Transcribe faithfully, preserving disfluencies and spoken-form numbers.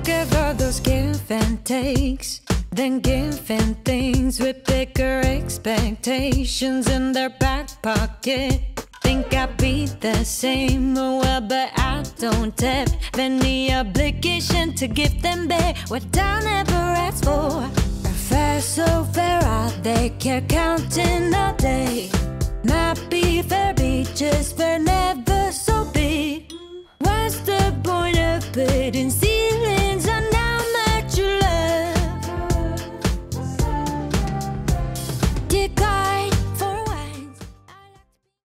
give all those give and takes, then giving things with bigger expectations in their back pocket. Think I'd be the same, well, but I don't have any obligation to give them back what I never asked for. Fair, so fair, are they care counting all day? Might be fair, be just fair, never so big. What's the point of putting